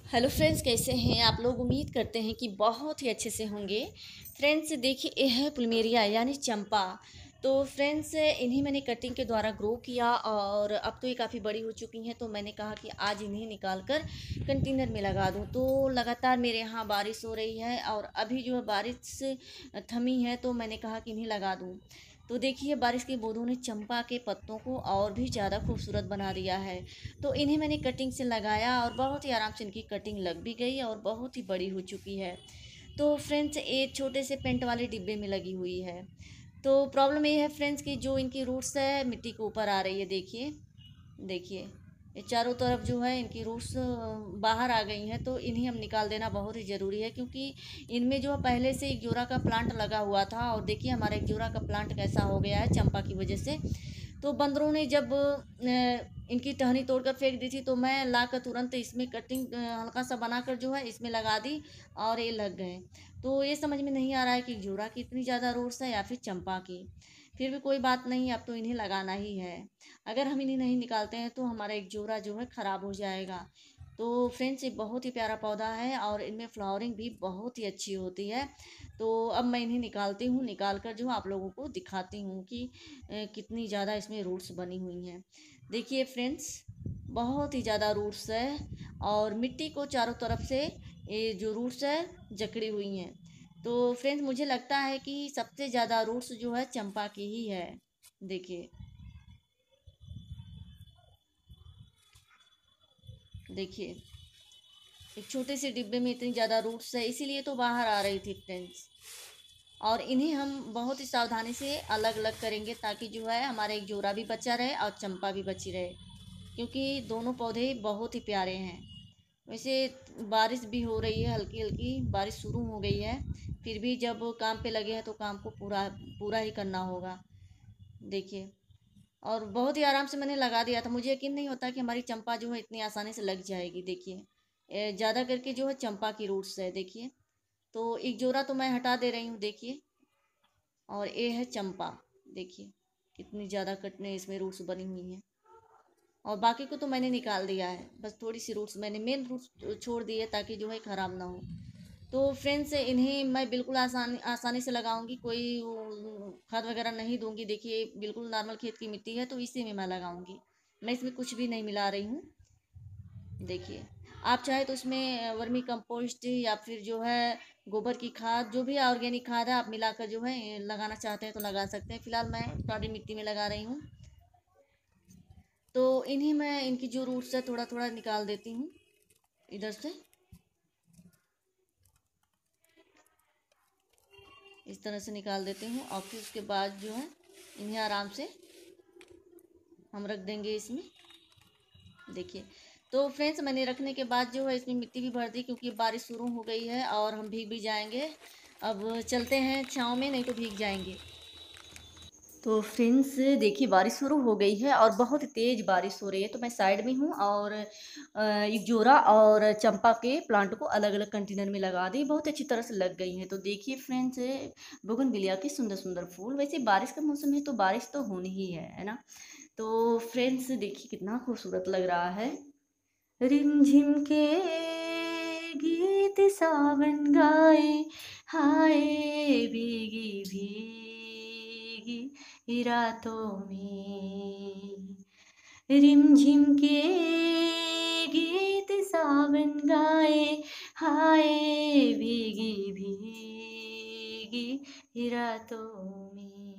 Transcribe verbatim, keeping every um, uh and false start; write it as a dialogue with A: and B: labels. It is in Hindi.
A: हेलो फ्रेंड्स, कैसे हैं आप लोग। उम्मीद करते हैं कि बहुत ही अच्छे से होंगे। फ्रेंड्स देखिए, ये है प्लुमेरिया यानी चंपा। तो फ्रेंड्स इन्हीं मैंने कटिंग के द्वारा ग्रो किया और अब तो ये काफ़ी बड़ी हो चुकी हैं। तो मैंने कहा कि आज इन्हें निकाल कर कंटेनर में लगा दूँ। तो लगातार मेरे यहाँ बारिश हो रही है और अभी जो है बारिश थमी है, तो मैंने कहा कि इन्हें लगा दूँ। तो देखिए, बारिश की बूंदों ने चंपा के पत्तों को और भी ज़्यादा खूबसूरत बना दिया है। तो इन्हें मैंने कटिंग से लगाया और बहुत ही आराम से इनकी कटिंग लग भी गई और बहुत ही बड़ी हो चुकी है। तो फ्रेंड्स एक छोटे से पेंट वाले डिब्बे में लगी हुई है। तो प्रॉब्लम ये है फ्रेंड्स कि जो इनकी रूट्स है मिट्टी के ऊपर आ रही है। देखिए देखिए, ये चारों तरफ जो है इनकी रूट्स बाहर आ गई हैं। तो इन्हें हम निकाल देना बहुत ही ज़रूरी है, क्योंकि इनमें जो है पहले से एक जोरा का प्लांट लगा हुआ था। और देखिए हमारा एक जोरा का प्लांट कैसा हो गया है चंपा की वजह से। तो बंदरों ने जब अ, इनकी टहनी तोड़कर फेंक दी थी, तो मैं लाकर तुरंत इसमें कटिंग अ, हल्का सा बनाकर जो है इसमें लगा दी और ये लग गए। तो ये समझ में नहीं आ रहा है कि जोरा की इतनी ज़्यादा रूट्स है या फिर चंपा की। फिर भी कोई बात नहीं, अब तो इन्हें लगाना ही है। अगर हम इन्हें नहीं निकालते हैं तो हमारा एक जोड़ा जो है ख़राब हो जाएगा। तो फ्रेंड्स ये बहुत ही प्यारा पौधा है और इनमें फ्लावरिंग भी बहुत ही अच्छी होती है। तो अब मैं इन्हें निकालती हूँ, निकाल कर जो आप लोगों को दिखाती हूँ कि अ, कितनी ज़्यादा इसमें रूट्स बनी हुई हैं। देखिए फ्रेंड्स, बहुत ही ज़्यादा रूट्स है और मिट्टी को चारों तरफ से ये जो रूट्स है जकड़ी हुई हैं। तो फ्रेंड्स मुझे लगता है कि सबसे ज़्यादा रूट्स जो है चंपा की ही है। देखिए देखिए, एक छोटे से डिब्बे में इतनी ज़्यादा रूट्स है, इसीलिए तो बाहर आ रही थी फ्रेंड्स। और इन्हें हम बहुत ही सावधानी से अलग अलग करेंगे, ताकि जो है हमारा एक जोड़ा भी बचा रहे और चंपा भी बची रहे, क्योंकि दोनों पौधे बहुत ही प्यारे हैं। वैसे बारिश भी हो रही है, हल्की हल्की बारिश शुरू हो गई है। फिर भी जब काम पे लगे हैं तो काम को पूरा पूरा ही करना होगा। देखिए, और बहुत ही आराम से मैंने लगा दिया था। मुझे यकीन नहीं होता कि हमारी चंपा जो है इतनी आसानी से लग जाएगी। देखिए ज़्यादा करके जो है चंपा की रूट्स है। देखिए, तो एक जोड़ा तो मैं हटा दे रही हूँ। देखिए, और ये है चंपा। देखिए कितनी ज़्यादा कटने इसमें रूट्स बनी हुई हैं। और बाकी को तो मैंने निकाल दिया है, बस थोड़ी सी रूट्स मैंने मेन रूट्स छोड़ दी है, ताकि जो है ख़राब ना हो। तो फ्रेंड्स इन्हें मैं बिल्कुल आसानी आसानी से लगाऊंगी, कोई वो, खाद वगैरह नहीं दूंगी। देखिए बिल्कुल नॉर्मल खेत की मिट्टी है, तो इसी में मैं लगाऊंगी। मैं इसमें कुछ भी नहीं मिला रही हूँ। देखिए, आप चाहे तो इसमें वर्मी कंपोस्ट या फिर जो है गोबर की खाद, जो भी ऑर्गेनिक खाद है आप मिलाकर जो है लगाना चाहते हैं तो लगा सकते हैं। फिलहाल मैं पौधी मिट्टी में लगा रही हूँ। तो इन्हीं मैं इनकी जो रूट्स है थोड़ा थोड़ा निकाल देती हूँ इधर से। इस तरह से निकाल देती हूँ और फिर उसके बाद जो है इन्हें आराम से हम रख देंगे इसमें। देखिए, तो फ्रेंड्स मैंने रखने के बाद जो है इसमें मिट्टी भी भर दी, क्योंकि बारिश शुरू हो गई है और हम भीग भी जाएंगे। अब चलते हैं छाँव में, नहीं तो भीग जाएंगे। तो फ्रेंड्स देखिए, बारिश शुरू हो गई है और बहुत तेज़ बारिश हो रही है। तो मैं साइड में हूँ और अ, एक जोरा और चंपा के प्लांट को अलग अलग कंटेनर में लगा दी, बहुत अच्छी तरह से लग गई हैं। तो देखिए फ्रेंड्स, बोगनविलिया के सुंदर सुंदर फूल। वैसे बारिश का मौसम है तो बारिश तो होनी ही है है ना। तो फ्रेंड्स देखिए कितना खूबसूरत लग रहा है। रिमझिम के गीत सावन गाए, हाय भीगी भीगी रातों में। रिमझिम के गीत सावन गाए, हाय भीगी भीगी रातों में।